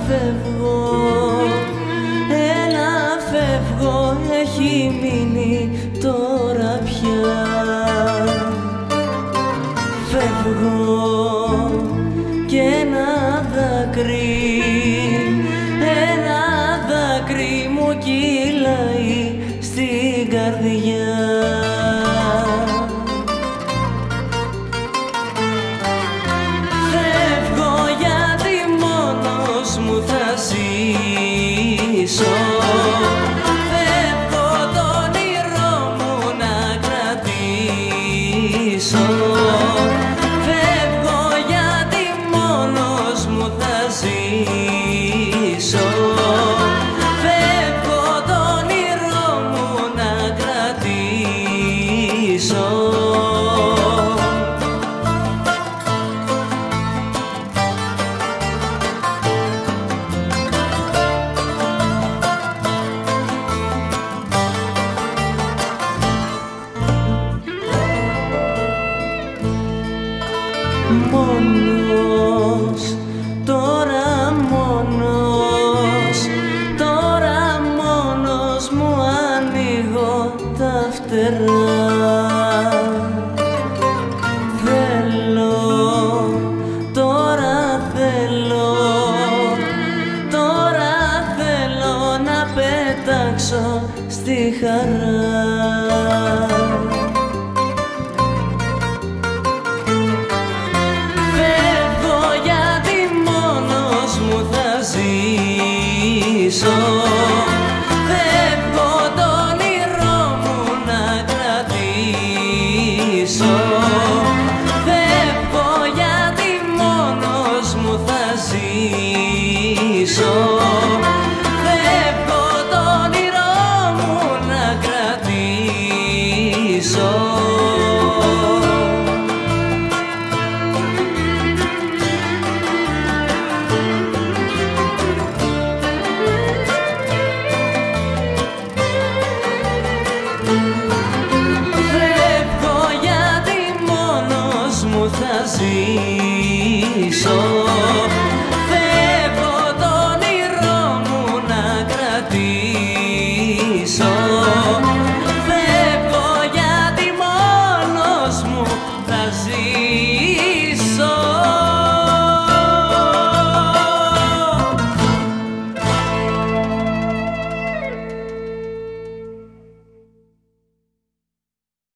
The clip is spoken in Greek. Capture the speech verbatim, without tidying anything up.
φεύγω, έλα φεύγω, έχει μείνει τώρα πια. Φεύγω και ένα δάκρυ, ένα δάκρυ μου κυλάει στην καρδιά. Φεύγω γιατί μόνος μου θα ζήσω. Φεύγω το όνειρό μου να κρατήσω. Φεύγω γιατί μόνος μου θα ζήσω. Φεύγω το όνειρό μου να κρατήσω. Μόνος, τώρα μόνος, τώρα μόνος μου ανοίγω τα φτερά. Θέλω, τώρα θέλω, τώρα θέλω να πετάξω στη χαρά. Φεύγω το όνειρό μου να κρατήσω. Φεύγω γιατί μόνος μου θα ζήσω. Φεύγω το όνειρό μου να κρατήσω. Φεύγω γιατί μόνος μου θα ζήσω.